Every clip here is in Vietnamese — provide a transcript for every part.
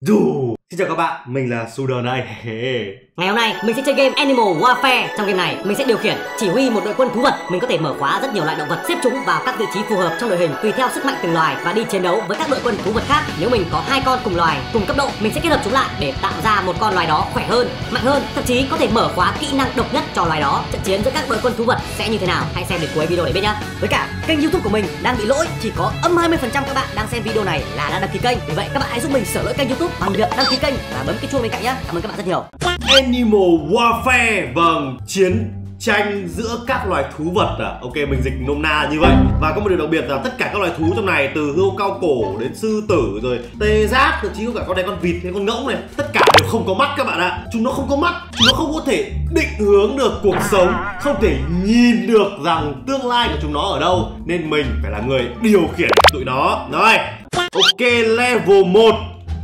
Dù. Xin chào các bạn, mình là Suder đây. Ngày hôm nay mình sẽ chơi game Animal Warfare. Trong game này mình sẽ điều khiển, chỉ huy một đội quân thú vật. Mình có thể mở khóa rất nhiều loại động vật, xếp chúng vào các vị trí phù hợp trong đội hình tùy theo sức mạnh từng loài và đi chiến đấu với các đội quân thú vật khác. Nếu mình có hai con cùng loài, cùng cấp độ, mình sẽ kết hợp chúng lại để tạo ra một con loài đó khỏe hơn, mạnh hơn, thậm chí có thể mở khóa kỹ năng độc nhất cho loài đó. Trận chiến giữa các đội quân thú vật sẽ như thế nào? Hãy xem đến cuối video để biết nhá. Với cả kênh YouTube của mình đang bị lỗi, chỉ có âm 20% các bạn đang xem video này là đã đăng ký kênh. Vì vậy các bạn hãy giúp mình sửa lỗi kênh YouTube bằng việc đăng ký kênh và bấm cái chuông bên cạnh nhá. Cảm ơn các bạn rất nhiều. Animal Warfare, vâng, chiến tranh giữa các loài thú vật à? Ok, mình dịch nôm na như vậy. Và có một điều đặc biệt là tất cả các loài thú trong này, từ hươu cao cổ đến sư tử rồi tê giác, thậm chí có cả con này, con vịt hay con ngỗng này, tất cả đều không có mắt các bạn ạ. Chúng nó không có mắt, chúng nó không có thể định hướng được cuộc sống, không thể nhìn được rằng tương lai của chúng nó ở đâu, nên mình phải là người điều khiển tụi nó. Rồi, ok, level 1.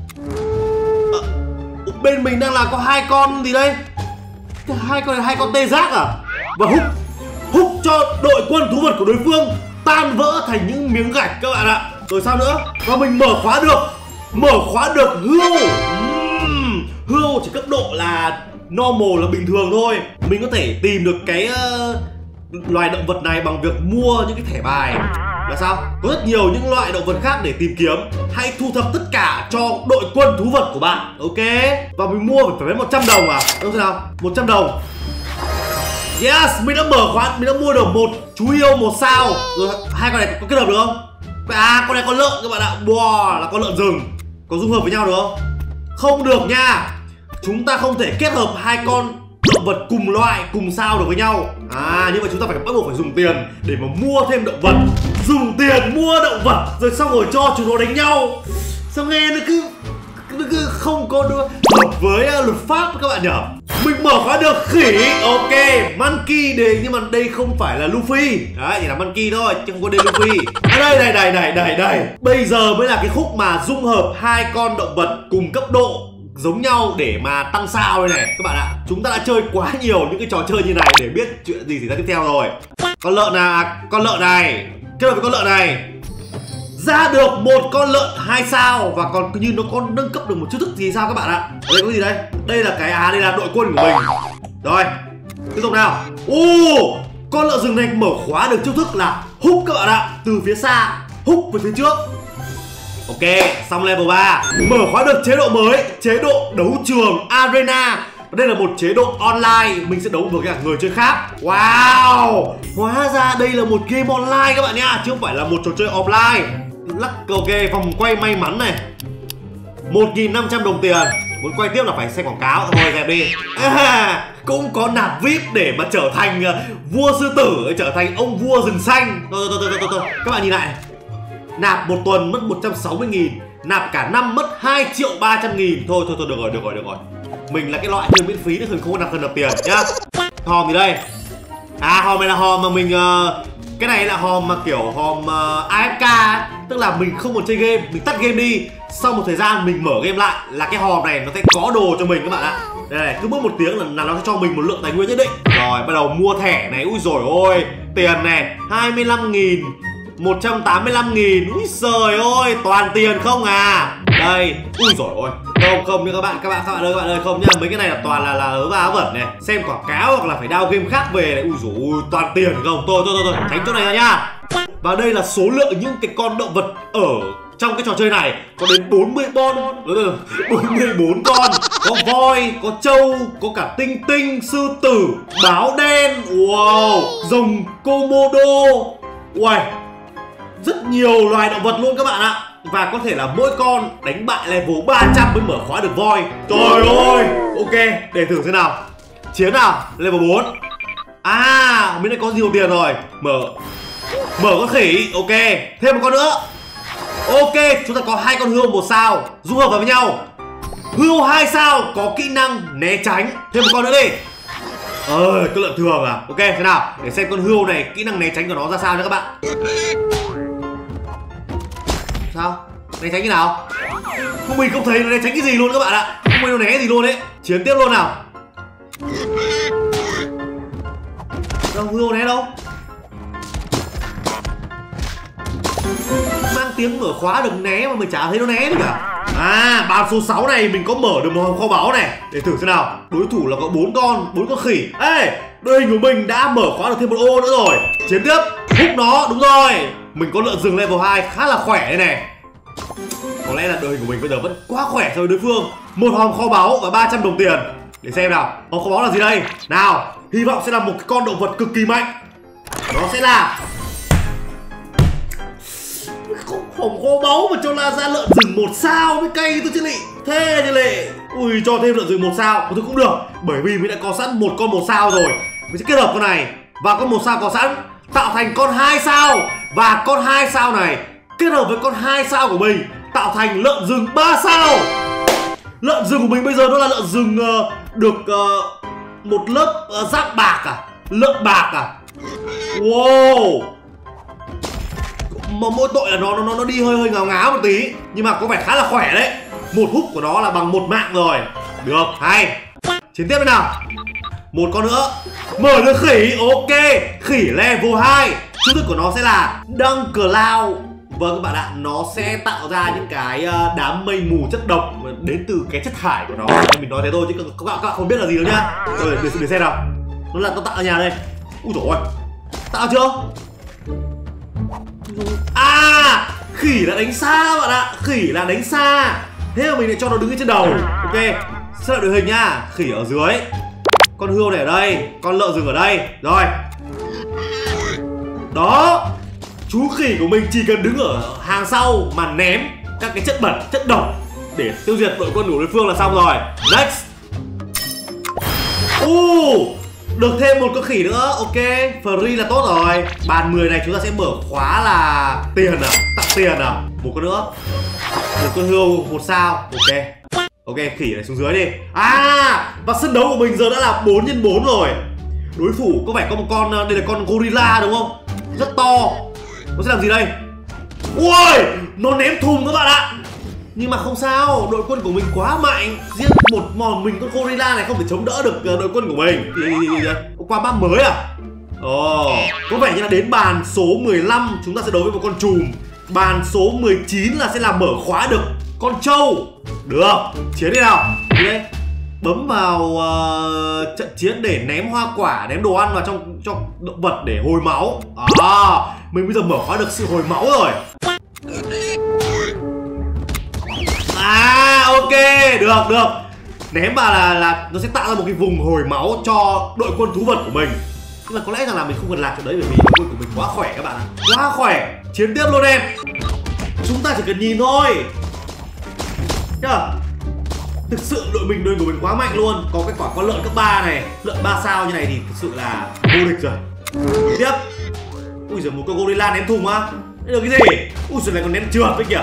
Bên mình đang là có hai con gì đây? Hai con tê giác à? Và húc cho đội quân thú vật của đối phương tan vỡ thành những miếng gạch các bạn ạ. Rồi sao nữa? Và mình mở khóa được hươu. Hươu chỉ cấp độ là normal, là bình thường thôi. Mình có thể tìm được cái loài động vật này bằng việc mua những cái thẻ bài. Là sao? Có rất nhiều những loại động vật khác để tìm kiếm. Hãy thu thập tất cả cho đội quân thú vật của bạn. Ok. Và mình mua phải đến 100 đồng à? Đúng thế nào? 100 đồng. Yes, mình đã mở khóa, mình đã mua được một chú hươu 1 sao. Rồi hai con này có kết hợp được không? À, con này con lợn các bạn ạ. Wow, là con lợn rừng. Có dung hợp với nhau được không? Không được nha. Chúng ta không thể kết hợp hai con động vật cùng loại, cùng sao được với nhau. À, như vậy chúng ta phải bắt buộc phải dùng tiền để mà mua thêm động vật. Dùng tiền mua động vật rồi xong rồi cho chúng nó đánh nhau. Sao nghe nó cứ không có hợp với luật pháp các bạn nhở? Mình mở khóa được khỉ. Ok, monkey đề, nhưng mà đây không phải là Luffy. Đấy, chỉ là monkey thôi chứ không có đề Luffy. Đây. Bây giờ mới là cái khúc mà dung hợp hai con động vật cùng cấp độ giống nhau để mà tăng sao đây này các bạn ạ. Chúng ta đã chơi quá nhiều những cái trò chơi như này để biết chuyện gì xảy ra tiếp theo rồi. Con lợn này kết hợp với con lợn này ra được một con lợn 2 sao, và còn như nó có nâng cấp được một chiêu thức gì sao các bạn ạ. Ở đây có gì đây? Đây là cái đây là đội quân của mình. Rồi, tiếp tục nào. Con lợn rừng này mở khóa được chiêu thức là húc các bạn ạ. Từ phía xa húc về phía trước. Ok, xong level 3. Mở khóa được chế độ mới, chế độ đấu trường Arena. Đây là một chế độ online, mình sẽ đấu với cả người chơi khác. Wow, hóa ra đây là một game online các bạn nha, chứ không phải là một trò chơi offline. Ok, vòng quay may mắn này, 1.500 đồng tiền. Muốn quay tiếp là phải xem quảng cáo. Thôi dẹp đi. Cũng có nạp VIP để mà trở thành vua sư tử, trở thành ông vua rừng xanh. Thôi. Các bạn nhìn lại, nạp một tuần mất 160.000, nạp cả năm mất 2.300.000. Thôi, được rồi. Mình là cái loại chơi miễn phí nên không có nạp tiền nhá. Hòm gì đây? À, hòm này là hòm mà mình cái này là hòm mà kiểu hòm AFK, tức là mình không muốn chơi game, mình tắt game đi, sau một thời gian mình mở game lại là cái hòm này nó sẽ có đồ cho mình các bạn ạ. Đây này, cứ mỗi một tiếng là nó sẽ cho mình một lượng tài nguyên nhất định. Rồi, bắt đầu mua thẻ này. Ui dồi ôi, tiền này 25.000, 185.000. Úi giời ơi, toàn tiền không à. Đây, ui dồi ôi. Không nha các bạn ơi, không nha. Mấy cái này là toàn là ớ ba vẩn này. Xem quảng cáo hoặc là phải download game khác về này. Ui dồi ôi, toàn tiền không. Thôi, tránh chỗ này ra nha. Và đây là số lượng những cái con động vật ở trong cái trò chơi này. Có đến 40 con, 44 con. Có voi, có trâu, có cả tinh, sư tử, báo đen. Wow, rồng Komodo. Uầy, rất nhiều loài động vật luôn các bạn ạ. Và có thể là mỗi con đánh bại level 300 mới mở khóa được voi. Trời ơi. Ok, để thử xem nào. Chiến nào, level 4. À, bên đây có nhiều tiền rồi. Mở con khỉ. Ok, thêm một con nữa. Ok, chúng ta có hai con hươu 1 sao dung hợp vào với nhau. Hươu 2 sao có kỹ năng né tránh. Thêm một con nữa đi. Con lợn thường à. Ok, thế nào, để xem con hươu này kỹ năng né tránh của nó ra sao nha các bạn. Sao? Né tránh như nào? Mình không thấy nó né tránh cái gì luôn các bạn ạ. Không thấy nó né gì luôn đấy. Chiến tiếp luôn nào. Đâu, hươu né đâu? Mang tiếng mở khóa đừng né mà mình chả thấy nó né gì cả. Bàn số 6 này mình có mở được một hòm kho báu này. Để thử xem nào. Đối thủ là có 4 con khỉ. Ê, đội hình của mình đã mở khóa được thêm một ô nữa rồi. Chiến tiếp, hút nó, đúng rồi. Mình có lợn rừng level 2 khá là khỏe đây này. Có lẽ là đội hình của mình bây giờ vẫn quá khỏe so với đối phương. Một hòm kho báu và 300 đồng tiền. Để xem nào, hòm kho báu là gì đây? Nào, hy vọng sẽ là một cái con động vật cực kỳ mạnh. Nó sẽ là hòm kho báu mà cho ra lợn rừng 1 sao với cay tôi chứ lị. Thế chứ lị. Ui, cho thêm lợn rừng 1 sao thôi cũng được. Bởi vì mình đã có sẵn một con 1 sao rồi. Mình sẽ kết hợp con này và con 1 sao có sẵn tạo thành con 2 sao. Và con 2 sao này kết hợp với con 2 sao của mình tạo thành lợn rừng 3 sao. Lợn rừng của mình bây giờ nó là lợn rừng được một lớp giáp bạc à? Lợn bạc à? Wow. Mà mỗi tội là nó đi hơi ngáo ngáo một tí. Nhưng mà có vẻ khá là khỏe đấy. Một hút của nó là bằng 1 mạng rồi. Được, hay. Chiến tiếp nào. Một con nữa. Mở được khỉ, ok. Khỉ level 2. Chú thức của nó sẽ là Dung Cloud. Vâng các bạn ạ, nó sẽ tạo ra những cái đám mây mù chất độc đến từ cái chất thải của nó. Mình nói thế thôi chứ các bạn không biết là gì đâu nhá. Rồi để xem nào. Nó tạo ở nhà đây. Úi dồi ôi. Tạo chưa? Khỉ là đánh xa các bạn ạ. Khỉ là đánh xa. Thế mà mình lại cho nó đứng trên đầu. Ok, sẽ là đội hình nhá. Khỉ ở dưới, con hươu này ở đây, con lợn rừng ở đây. Rồi. Đó. Chú khỉ của mình chỉ cần đứng ở hàng sau mà ném các cái chất bẩn, chất độc để tiêu diệt đội quân của đối phương là xong rồi. Next. Được thêm một con khỉ nữa. Ok, free là tốt rồi. Bàn 10 này chúng ta sẽ mở khóa là tiền à? Tặng tiền à? Một con nữa. Một con hươu 1 sao. Ok. Ok, khỉ này xuống dưới đi. Và sân đấu của mình giờ đã là 4x4 rồi. Đối thủ có vẻ có một con, đây là con gorilla đúng không? Rất to. Nó sẽ làm gì đây? Ui, nó ném thùng các bạn ạ. Nhưng mà không sao, đội quân của mình quá mạnh. Riêng một mình con gorilla này không thể chống đỡ được đội quân của mình. Qua map mới à? Có vẻ như là đến bàn số 15 chúng ta sẽ đối với một con trùm. Bàn số 19 là sẽ làm mở khóa được con trâu. Được, chiến đi nào. Đi đây. Bấm vào trận chiến để ném hoa quả, ném đồ ăn vào trong động vật để hồi máu. Mình bây giờ mở khóa được sự hồi máu rồi. Ok, được. Ném vào là nó sẽ tạo ra một cái vùng hồi máu cho đội quân thú vật của mình. Nhưng mà có lẽ rằng là mình không cần làm chuyện đấy bởi vì đội quân của mình quá khỏe các bạn ạ. Quá khỏe. Chiến tiếp luôn em. Chúng ta chỉ cần nhìn thôi. Thực sự đội của mình quá mạnh luôn. Có cái quả con lợn cấp 3 này, lợn 3 sao như này thì thực sự là vô địch rồi. Tiếp. Ui giời, một con gorilla ném thùng á. Đây là cái gì? Ui giời, này còn ném trượt với kìa.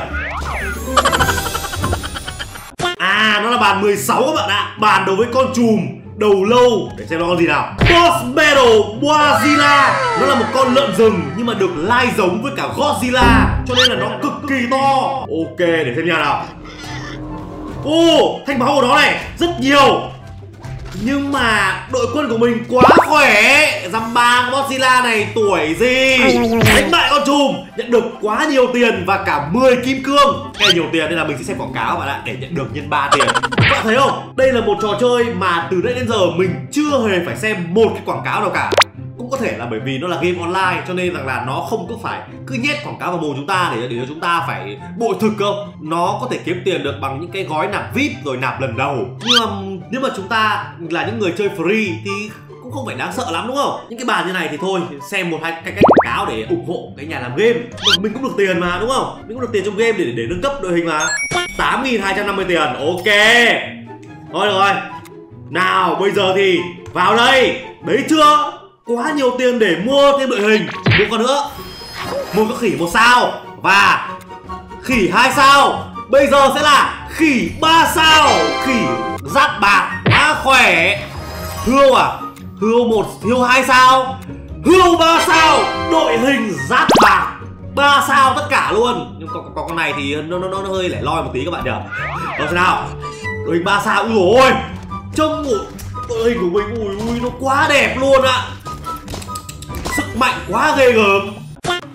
Nó là bàn 16 các bạn ạ. Bàn đối với con trùm đầu lâu. Để xem nó con gì nào. Boss Battle Godzilla. Nó là một con lợn rừng nhưng mà được lai giống với cả Godzilla, cho nên là nó cực kỳ to. Ok, để xem nhà nào. Thanh máu của nó này rất nhiều. Nhưng mà đội quân của mình quá khỏe. Dăm bang Godzilla này tuổi gì. Đánh bại con trùm, nhận được quá nhiều tiền và cả 10 kim cương. Nghe nhiều tiền nên là mình sẽ xem quảng cáo các bạn ạ, để nhận được nhân 3 tiền. Các bạn thấy không? Đây là một trò chơi mà từ nãy đến giờ mình chưa hề phải xem một cái quảng cáo nào cả. Cũng có thể là bởi vì nó là game online cho nên rằng là nó không có phải cứ nhét quảng cáo vào mồm chúng ta để cho chúng ta phải bội thực không. Nó có thể kiếm tiền được bằng những cái gói nạp VIP rồi nạp lần đầu. Nhưng mà nếu mà chúng ta là những người chơi free thì cũng không phải đáng sợ lắm đúng không? Những cái bàn như này thì thôi, xem một hai cái quảng cáo để ủng hộ cái nhà làm game. Mình cũng được tiền mà đúng không? Mình cũng được tiền trong game để nâng cấp đội hình mà. 8.250 tiền, ok. Thôi được rồi. Nào bây giờ thì vào đây. Đấy chưa? Quá nhiều tiền để mua thêm đội hình. Một con nữa. Một con khỉ 1 sao và khỉ 2 sao. Bây giờ sẽ là khỉ 3 sao. Khỉ giáp bạc quá khỏe. Hươu à? Hươu 2 sao. Hươu 3 sao. Đội hình giáp bạc 3 sao tất cả luôn. Nhưng có con này thì nó hơi lẻ loi một tí các bạn nhỉ. Rồi nào. Đội hình 3 sao. Ui dồi ôi. Trông một đội hình của mình ui nó quá đẹp luôn ạ. Sức mạnh quá ghê gớm.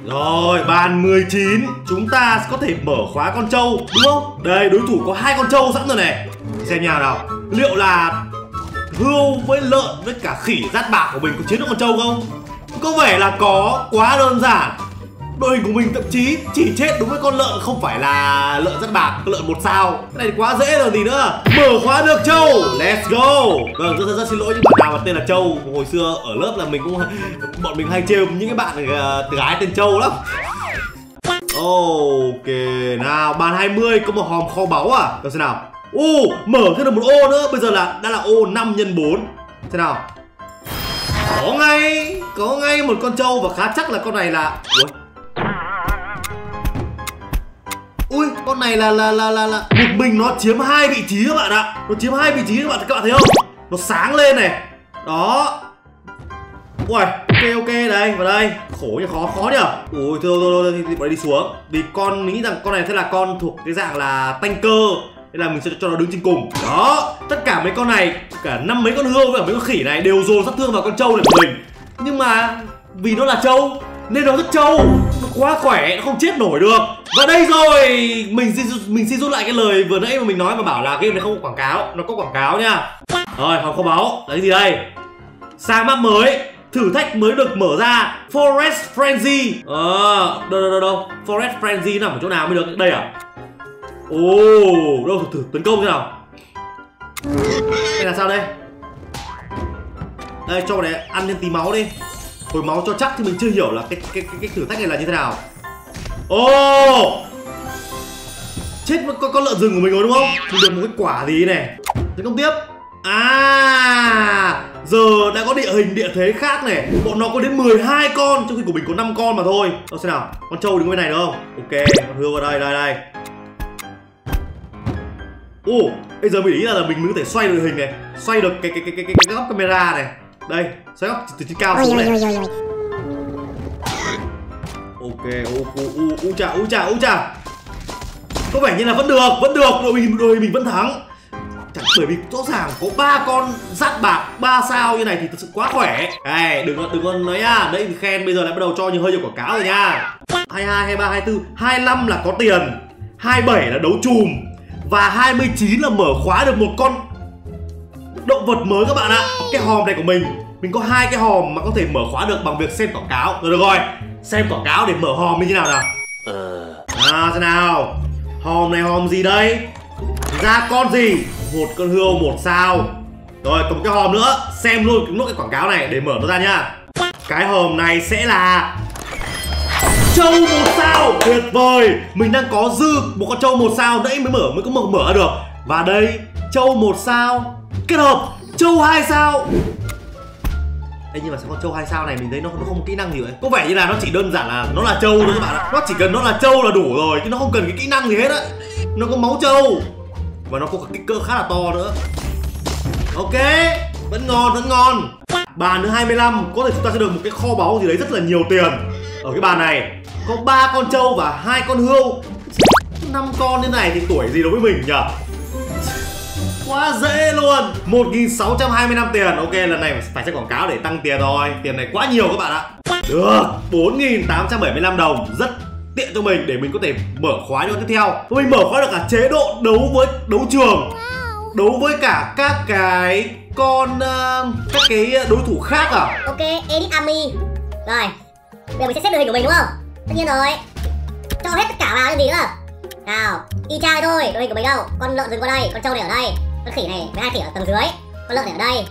Rồi, bàn 19 chúng ta có thể mở khóa con trâu, đúng không? Đây, đối thủ có 2 con trâu sẵn rồi này. Xem nhà nào, liệu là hươu với lợn với cả khỉ rát bạc của mình có chiến được con trâu không? Có vẻ là có, quá đơn giản. Đội hình của mình thậm chí chỉ chết đúng với con lợn không phải là lợn rát bạc, con lợn 1 sao. Cái này quá dễ rồi gì nữa. Mở khóa được trâu, let's go. Vâng, rất xin lỗi những bạn nào mà tên là Châu. Hồi xưa ở lớp là mình cũng bọn mình hay trêu những cái bạn gái tên Châu lắm. Ok, nào bàn 20 có một hòm kho báu à? Xem nào. Mở thêm được một ô nữa, bây giờ là đã là ô 5 x 4. Thế nào? Có ngay một con trâu và khá chắc là con này là Ui, con này là một mình nó chiếm 2 vị trí các bạn ạ. Nó chiếm 2 vị trí các bạn thấy không? Nó sáng lên này. Đó. Ui, ok đây, vào đây. Khổ nhỉ, khó nhỉ. Ui, thôi bọn đi xuống. Vì con nghĩ rằng con này sẽ là con thuộc cái dạng là tanker, nên là mình sẽ cho nó đứng trên cùng. Đó, tất cả mấy con này, cả 5 mấy con hươu với cả mấy con khỉ này đều dồn sát thương vào con trâu này của mình. Nhưng mà vì nó là trâu nên nó rất trâu, nó quá khỏe, nó không chết nổi được. Và đây rồi, mình xin rút lại cái lời vừa nãy mà mình nói mà bảo là game này không có quảng cáo. Nó có quảng cáo nha. Rồi, hòm kho báu là cái gì đây? Sang map mới, thử thách mới được mở ra, Forest Frenzy. Đâu Forest Frenzy nằm ở chỗ nào mới được? Đây à? Đâu thử tấn công thế nào? Đây là sao đây? Đây, cho bọn này ăn thêm tí máu đi. Hồi máu cho chắc thì mình chưa hiểu là cái thử thách này là như thế nào. Chết con lợn rừng của mình rồi đúng không? Mình được một cái quả gì này. Tấn công tiếp. Giờ đã có địa hình địa thế khác này. Bọn nó có đến 12 con trong khi của mình có 5 con mà thôi. Xem nào, con trâu đứng bên này đúng không? Ok, con hươu vào đây. Bây giờ mình ý là mình mới có thể xoay được hình này, xoay được cái góc camera này. Đây, xoay góc từ trên cao xuống này. Ok, u chà. Có vẻ như là vẫn được, đội hình mình vẫn thắng. Chẳng bởi vì rõ ràng có 3 con rát bạc 3 sao như này thì thật sự quá khỏe. Này, đừng có nói nha, đấy thì khen bây giờ lại bắt đầu cho hơi nhiều quảng cáo rồi nha. 22, 23, 24, 25 là có tiền, 27 là đấu chùm và 29 là mở khóa được một con động vật mới các bạn ạ. Cái hòm này của mình có 2 cái hòm mà có thể mở khóa được bằng việc xem quảng cáo. Rồi được rồi, xem quảng cáo để mở hòm như thế nào nào. Xem nào, hòm này hòm gì đây? Ra con gì? Một con hươu 1 sao. Rồi còn một cái hòm nữa, xem luôn nốt cái quảng cáo này để mở nó ra nhá. Cái hòm này sẽ là trâu 1 sao. Tuyệt vời, mình đang có dư một con trâu 1 sao, nãy mới có mở được. Và đây, trâu 1 sao kết hợp trâu 2 sao. Ê, nhưng mà sao con trâu 2 sao này mình thấy nó không có kỹ năng gì vậy? Có vẻ như là nó chỉ đơn giản là nó là trâu thôi các bạn ạ. Nó chỉ cần nó là trâu là đủ rồi, chứ nó không cần cái kỹ năng gì hết á. Nó có máu trâu và nó có kích cỡ khá là to nữa. Ok, vẫn ngon. Bàn thứ 25 có thể chúng ta sẽ được một cái kho báu gì đấy rất là nhiều tiền. Ở cái bàn này có 3 con trâu và 2 con hươu. 5 con như này thì tuổi gì đối với mình nhỉ? Quá dễ luôn. 1.625 tiền. Ok, lần này phải xem quảng cáo để tăng tiền rồi. Tiền này quá nhiều các bạn ạ. Được 4.875 đồng. Rất tiện cho mình để mình có thể mở khóa cho tiếp theo. Mình mở khóa được cả chế độ đấu trường, đấu với cả các cái con các cái đối thủ khác à. Ok, Edit Army. Rồi, bây giờ mình sẽ xếp đội hình của mình đúng không? Tất nhiên rồi. Cho hết tất cả vào làm gì nữa. Nào, y chang thôi, đội hình của mình đâu? Con lợn rừng qua đây, con trâu này ở đây, con khỉ này với 2 khỉ ở tầng dưới, con lợn này ở đây.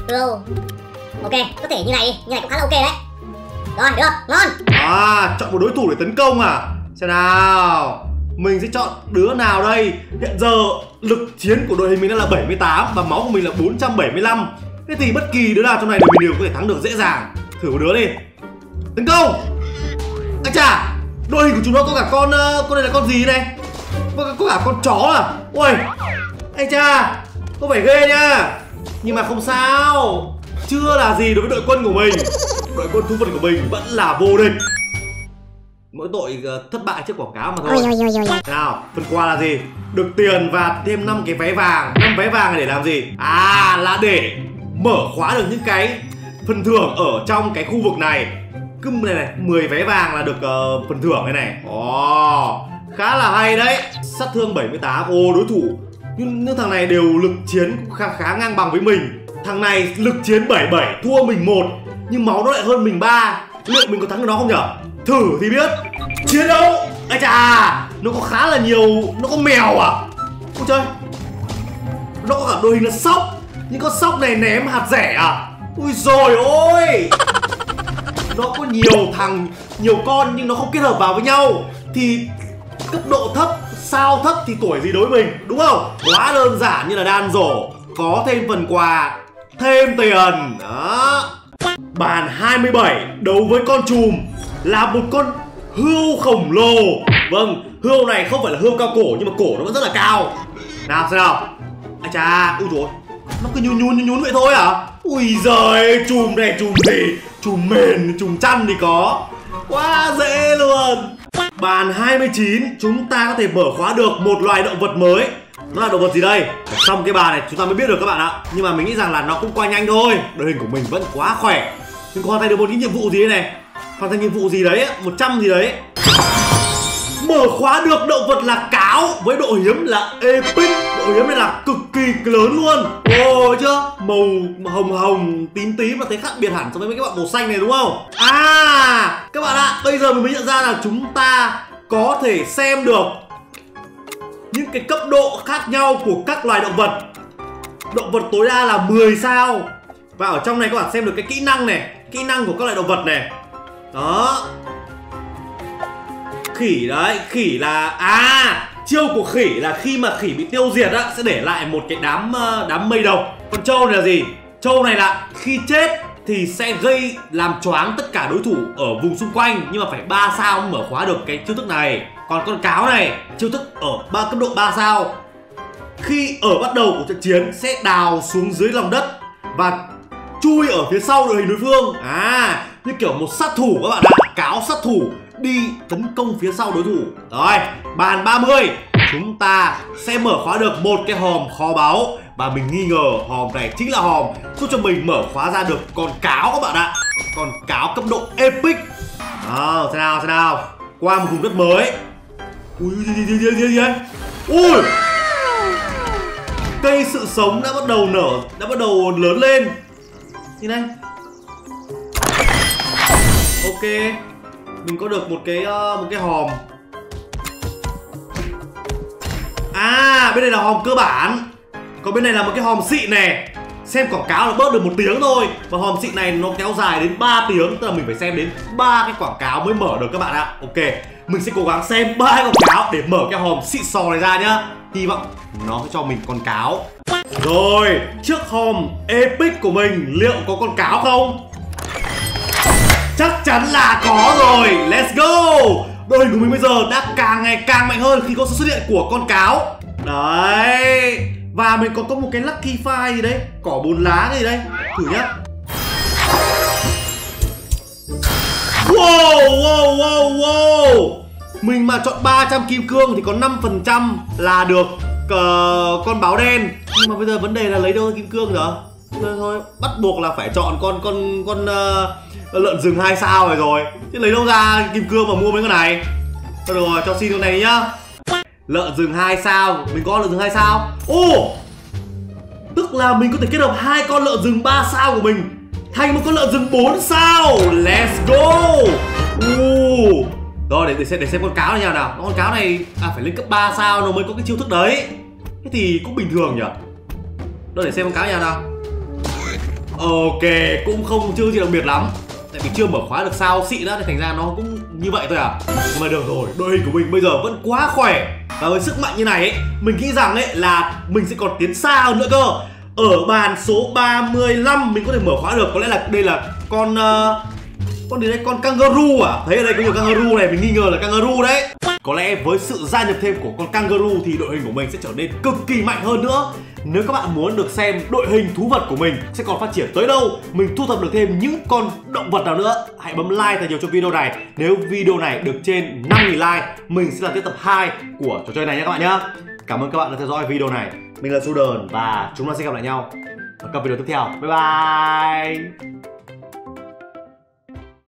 Ok, có thể như này cũng khá là ok đấy. Rồi, được, ngon. Chọn một đối thủ để tấn công à? Xem nào, mình sẽ chọn đứa nào đây? Hiện giờ lực chiến của đội hình mình đang là 78 và máu của mình là 475. Thế thì bất kỳ đứa nào trong này mình đều có thể thắng được dễ dàng. Thử một đứa đi. Tấn công. Ây chà, đội hình của chúng nó có cả con này là con gì này? Có cả con chó à? Ui, ây cha, có vẻ ghê nha. Nhưng mà không sao, chưa là gì đối với đội quân của mình. Đội quân thú vật của mình vẫn là vô địch. Mỗi tội thất bại trước quảng cáo mà thôi. Nào, phần quà là gì? Được tiền và thêm 5 cái vé vàng. 5 vé vàng này để làm gì? Là để mở khóa được những cái phần thưởng ở trong cái khu vực này. cứ này 10 vé vàng là được phần thưởng này này. Khá là hay đấy. Sát thương 78. Đối thủ nhưng thằng này đều lực chiến khá ngang bằng với mình. Thằng này lực chiến 77, thua mình 1, nhưng máu nó lại hơn mình 3. Liệu mình có thắng được nó không nhở? Thử thì biết. Chiến đấu. Ây chà, nó có khá là nhiều. Nó có mèo à? Ôi trời, nó có cả đội hình là sóc. Nhưng con sóc này ném hạt rẻ à? Ui rồi ôi. Nó có nhiều con nhưng nó không kết hợp vào với nhau. Thì cấp độ thấp, sao thấp thì tuổi gì đối mình, đúng không? Quá đơn giản như là đan rổ. Có thêm phần quà, thêm tiền. Đó. Bàn 27 đấu với con trùm là một con hươu khổng lồ. Vâng, hươu này không phải là hươu cao cổ nhưng mà cổ nó vẫn rất là cao. Nào xem nào. À cha, ui dồi, nó cứ nhún vậy thôi à? Ui giời, chùm này chùm gì? Chùm mền, chùm chăn thì có. Quá dễ luôn. Bàn 29, chúng ta có thể mở khóa được một loài động vật mới. Nó là động vật gì đây? Xong cái bàn này chúng ta mới biết được các bạn ạ. Nhưng mà mình nghĩ rằng là nó cũng qua nhanh thôi. Đội hình của mình vẫn quá khỏe. Nhưng có hoàn thành được một cái nhiệm vụ gì đây này? Hoàn thành nhiệm vụ gì đấy, 100 gì đấy. Mở khóa được động vật là cáo với độ hiếm là epic. Độ hiếm này là cực kỳ lớn luôn. Ồ chưa? Màu hồng tím và thấy khác biệt hẳn so với mấy cái bạn màu xanh này đúng không? À, các bạn ạ, bây giờ mình mới nhận ra là chúng ta có thể xem được những cái cấp độ khác nhau của các loài động vật. Động vật tối đa là 10 sao. Và ở trong này các bạn xem được cái kỹ năng này, kỹ năng của các loài động vật này. Đó. Khỉ đấy, khỉ là chiêu của khỉ là khi mà khỉ bị tiêu diệt á sẽ để lại một cái đám mây độc. Còn trâu này là gì? Trâu này là khi chết thì sẽ gây làm choáng tất cả đối thủ ở vùng xung quanh, nhưng mà phải 3 sao mới mở khóa được cái chiêu thức này. Còn con cáo này, chiêu thức ở cấp độ 3 sao. Khi ở bắt đầu của trận chiến sẽ đào xuống dưới lòng đất và chui ở phía sau đội hình đối phương. Như kiểu một sát thủ các bạn ạ. Cáo sát thủ đi tấn công phía sau đối thủ. Rồi, bàn 30, chúng ta sẽ mở khóa được một cái hòm kho báu. Và mình nghi ngờ hòm này chính là hòm giúp cho mình mở khóa ra được con cáo các bạn ạ. Con cáo cấp độ epic. Xem nào. Qua một vùng đất mới. Ui, gì đấy. Ui, cây sự sống đã bắt đầu lớn lên. Nhìn này. Ok, mình có được một cái hòm. Bên này là hòm cơ bản. Còn bên này là một cái hòm xịn này. Xem quảng cáo là bớt được 1 tiếng thôi. Và hòm xịn này nó kéo dài đến 3 tiếng. Tức là mình phải xem đến 3 cái quảng cáo mới mở được các bạn ạ. Ok, mình sẽ cố gắng xem 3 cái quảng cáo để mở cái hòm xịn sò này ra nhá. Hy vọng nó sẽ cho mình con cáo. Rồi, trước hòm epic của mình liệu có con cáo không? Chắc chắn là có rồi. Let's go. Đội hình của mình bây giờ đã càng ngày càng mạnh hơn khi có sự xuất hiện của con cáo. Đấy. Và mình còn có một cái lucky file gì đấy, cỏ 4 lá cái gì đây. Thử nhá. Wow. Mình mà chọn 300 kim cương thì có 5% là được con báo đen. Nhưng mà bây giờ vấn đề là lấy đâu ra kim cương rồi. Thôi, bắt buộc là phải chọn con lợn rừng 2 sao rồi. Chứ lấy đâu ra kim cương mà mua mấy con này. Thôi được rồi, cho xin con này nhá. Lợn rừng 2 sao, mình có lợn rừng 2 sao. Tức là mình có thể kết hợp 2 con lợn rừng 3 sao của mình thành một con lợn rừng 4 sao. Let's go. Rồi để xem con cáo này nào. Con cáo này phải lên cấp 3 sao nó mới có cái chiêu thức đấy. Thế thì cũng bình thường nhỉ. Rồi để xem con cáo nào. Ok, cũng chưa gì đặc biệt lắm. Tại vì chưa mở khóa được sao xịn đó, thì thành ra nó cũng như vậy thôi à. Nhưng mà được rồi, đội hình của mình bây giờ vẫn quá khỏe. Và với sức mạnh như này ấy, mình nghĩ rằng ấy là mình sẽ còn tiến xa hơn nữa cơ. Ở bàn số 35 mình có thể mở khóa được. Có lẽ là đây là con gì đây? Con kangaroo à? Thấy ở đây có nhiều kangaroo này, mình nghi ngờ là kangaroo đấy. Có lẽ với sự gia nhập thêm của con kangaroo thì đội hình của mình sẽ trở nên cực kỳ mạnh hơn nữa. Nếu các bạn muốn được xem đội hình thú vật của mình sẽ còn phát triển tới đâu, mình thu thập được thêm những con động vật nào nữa, hãy bấm like thật nhiều cho video này. Nếu video này được trên 5.000 like, mình sẽ làm tiếp tập 2 của trò chơi này nhé các bạn nhé. Cảm ơn các bạn đã theo dõi video này. Mình là Su Đờn và chúng ta sẽ gặp lại nhau ở các video tiếp theo. Bye bye.